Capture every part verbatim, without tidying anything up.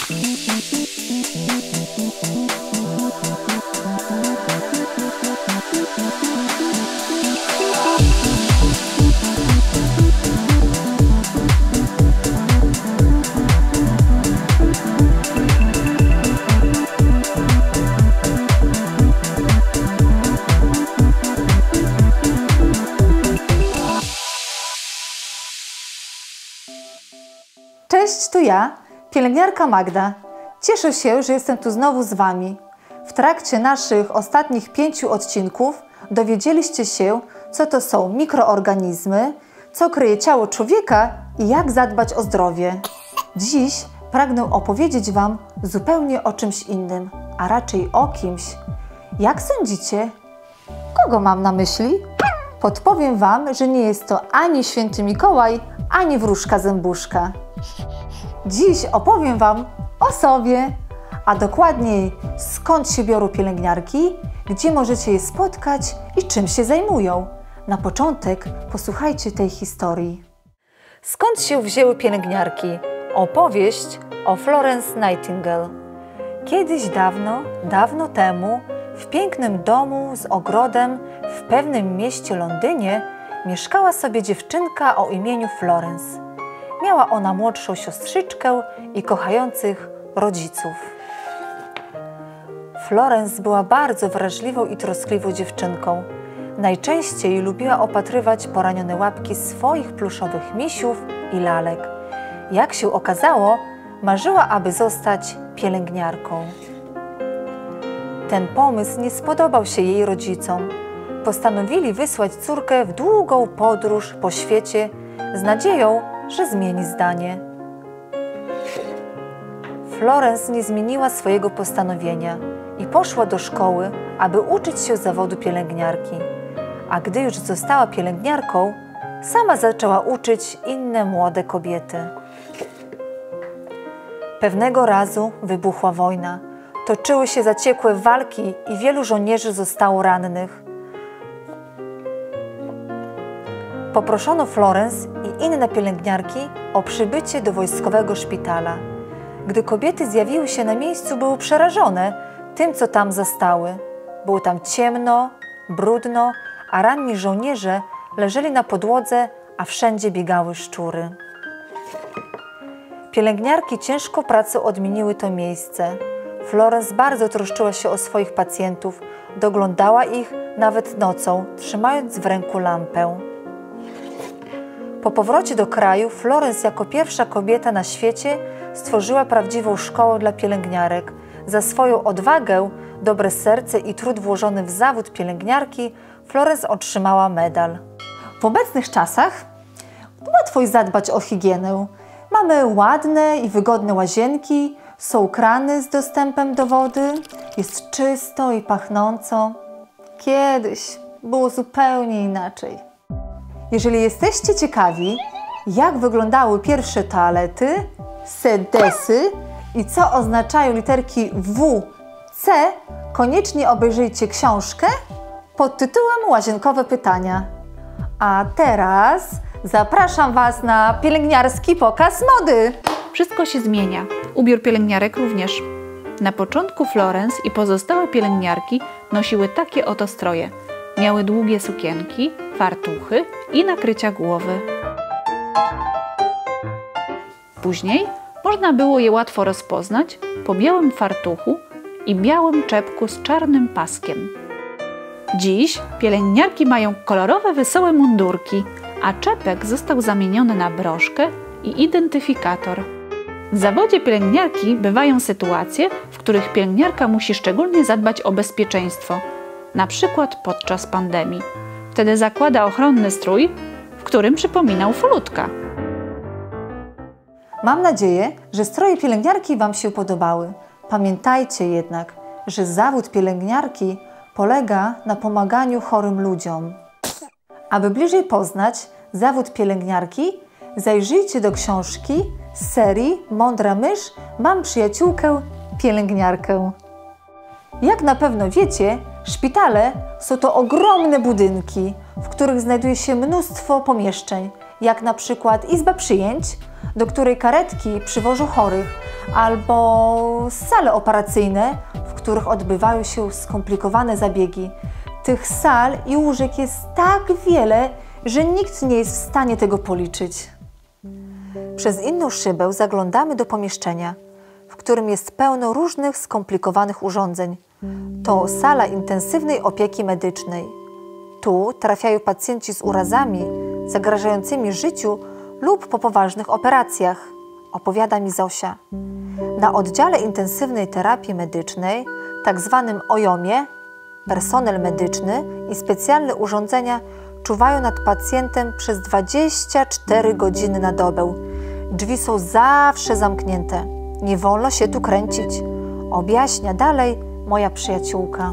Cześć, tu ja, pielęgniarka Magda. Cieszę się, że jestem tu znowu z Wami. W trakcie naszych ostatnich pięciu odcinków dowiedzieliście się, co to są mikroorganizmy, co kryje ciało człowieka i jak zadbać o zdrowie. Dziś pragnę opowiedzieć Wam zupełnie o czymś innym, a raczej o kimś. Jak sądzicie, kogo mam na myśli? Podpowiem Wam, że nie jest to ani Święty Mikołaj, ani wróżka zębuszka. Dziś opowiem Wam o sobie, a dokładniej skąd się biorą pielęgniarki, gdzie możecie je spotkać i czym się zajmują. Na początek posłuchajcie tej historii. Skąd się wzięły pielęgniarki? Opowieść o Florence Nightingale. Kiedyś dawno, dawno temu, w pięknym domu z ogrodem w pewnym mieście Londynie mieszkała sobie dziewczynka o imieniu Florence. Miała ona młodszą siostrzyczkę i kochających rodziców. Florence była bardzo wrażliwą i troskliwą dziewczynką. Najczęściej lubiła opatrywać poranione łapki swoich pluszowych misiów i lalek. Jak się okazało, marzyła, aby zostać pielęgniarką. Ten pomysł nie spodobał się jej rodzicom. Postanowili wysłać córkę w długą podróż po świecie z nadzieją, że zmieni zdanie. Florence nie zmieniła swojego postanowienia i poszła do szkoły, aby uczyć się zawodu pielęgniarki. A gdy już została pielęgniarką, sama zaczęła uczyć inne młode kobiety. Pewnego razu wybuchła wojna. Toczyły się zaciekłe walki i wielu żołnierzy zostało rannych. Poproszono Florence i inne pielęgniarki o przybycie do wojskowego szpitala. Gdy kobiety zjawiły się na miejscu, były przerażone tym, co tam zastały. Było tam ciemno, brudno, a ranni żołnierze leżeli na podłodze, a wszędzie biegały szczury. Pielęgniarki ciężką pracą odmieniły to miejsce. Florence bardzo troszczyła się o swoich pacjentów, doglądała ich nawet nocą, trzymając w ręku lampę. Po powrocie do kraju Florence jako pierwsza kobieta na świecie stworzyła prawdziwą szkołę dla pielęgniarek. Za swoją odwagę, dobre serce i trud włożony w zawód pielęgniarki Florence otrzymała medal. W obecnych czasach łatwo jest zadbać o higienę. Mamy ładne i wygodne łazienki, są krany z dostępem do wody, jest czysto i pachnąco. Kiedyś było zupełnie inaczej. Jeżeli jesteście ciekawi, jak wyglądały pierwsze toalety, sedesy i co oznaczają literki W, C, koniecznie obejrzyjcie książkę pod tytułem Łazienkowe pytania. A teraz zapraszam Was na pielęgniarski pokaz mody. Wszystko się zmienia, ubiór pielęgniarek również. Na początku Florence i pozostałe pielęgniarki nosiły takie oto stroje. Miały długie sukienki, fartuchy i nakrycia głowy. Później można było je łatwo rozpoznać po białym fartuchu i białym czepku z czarnym paskiem. Dziś pielęgniarki mają kolorowe, wesołe mundurki, a czepek został zamieniony na broszkę i identyfikator. W zawodzie pielęgniarki bywają sytuacje, w których pielęgniarka musi szczególnie zadbać o bezpieczeństwo, na przykład podczas pandemii. Wtedy zakłada ochronny strój, w którym przypomina ufolutka. Mam nadzieję, że stroje pielęgniarki Wam się podobały. Pamiętajcie jednak, że zawód pielęgniarki polega na pomaganiu chorym ludziom. Aby bliżej poznać zawód pielęgniarki, zajrzyjcie do książki z serii Mądra mysz, mam przyjaciółkę pielęgniarkę. Jak na pewno wiecie, szpitale są to ogromne budynki, w których znajduje się mnóstwo pomieszczeń, jak na przykład izba przyjęć, do której karetki przywożą chorych, albo sale operacyjne, w których odbywają się skomplikowane zabiegi. Tych sal i łóżek jest tak wiele, że nikt nie jest w stanie tego policzyć. Przez inną szybę zaglądamy do pomieszczenia, w którym jest pełno różnych skomplikowanych urządzeń. To sala intensywnej opieki medycznej. Tu trafiają pacjenci z urazami zagrażającymi życiu lub po poważnych operacjach, opowiada mi Zosia. Na oddziale intensywnej terapii medycznej, tak zwanym O J O M-ie, personel medyczny i specjalne urządzenia czuwają nad pacjentem przez dwadzieścia cztery godziny na dobę. Drzwi są zawsze zamknięte. Nie wolno się tu kręcić, objaśnia dalej moja przyjaciółka.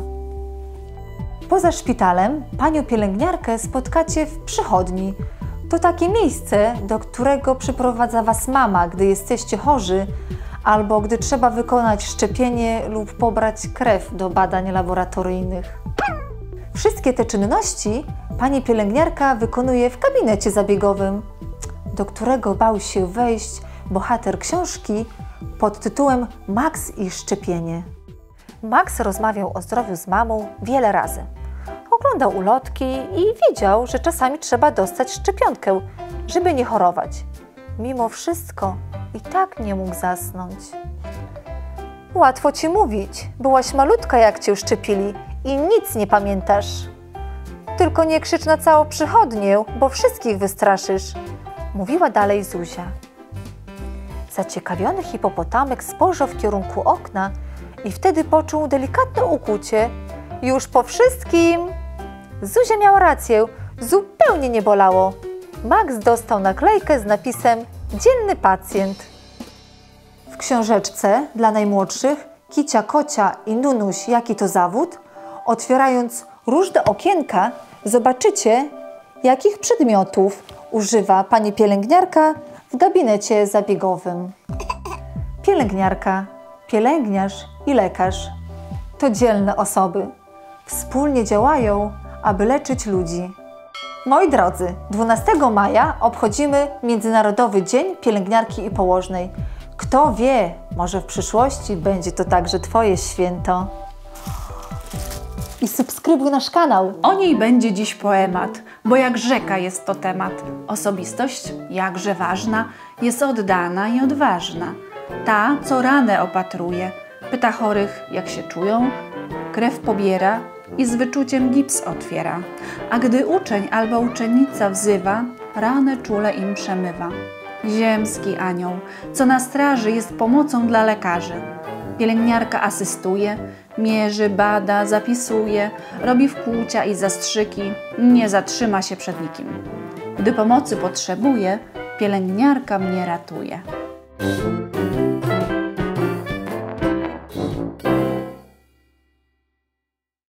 Poza szpitalem panią pielęgniarkę spotkacie w przychodni. To takie miejsce, do którego przyprowadza was mama, gdy jesteście chorzy, albo gdy trzeba wykonać szczepienie lub pobrać krew do badań laboratoryjnych. Wszystkie te czynności pani pielęgniarka wykonuje w gabinecie zabiegowym, do którego bał się wejść bohater książki pod tytułem Max i szczepienie. Max rozmawiał o zdrowiu z mamą wiele razy. Oglądał ulotki i wiedział, że czasami trzeba dostać szczepionkę, żeby nie chorować. Mimo wszystko i tak nie mógł zasnąć. Łatwo ci mówić, byłaś malutka jak cię szczepili i nic nie pamiętasz. Tylko nie krzycz na całą przychodnię, bo wszystkich wystraszysz, mówiła dalej Zuzia. Zaciekawiony hipopotamek spojrzał w kierunku okna i wtedy poczuł delikatne ukłucie. Już po wszystkim! Zuzia miała rację, zupełnie nie bolało. Max dostał naklejkę z napisem Dzielny pacjent. W książeczce dla najmłodszych Kicia, Kocia i Nunuś, jaki to zawód, otwierając różne okienka, zobaczycie, jakich przedmiotów używa pani pielęgniarka w gabinecie zabiegowym. Pielęgniarka, pielęgniarz i lekarz to dzielne osoby. Wspólnie działają, aby leczyć ludzi. Moi drodzy, dwunastego maja obchodzimy Międzynarodowy Dzień Pielęgniarki i Położnej. Kto wie, może w przyszłości będzie to także twoje święto. I subskrybuj nasz kanał. O niej będzie dziś poemat, bo jak rzeka jest to temat. Osobistość, jakże ważna, jest oddana i odważna. Ta, co ranę opatruje, pyta chorych, jak się czują, krew pobiera i z wyczuciem gips otwiera. A gdy uczeń albo uczennica wzywa, ranę czule im przemywa. Ziemski anioł, co na straży jest pomocą dla lekarzy. Pielęgniarka asystuje, mierzy, bada, zapisuje, robi wkłucia i zastrzyki, nie zatrzyma się przed nikim. Gdy pomocy potrzebuje, pielęgniarka mnie ratuje.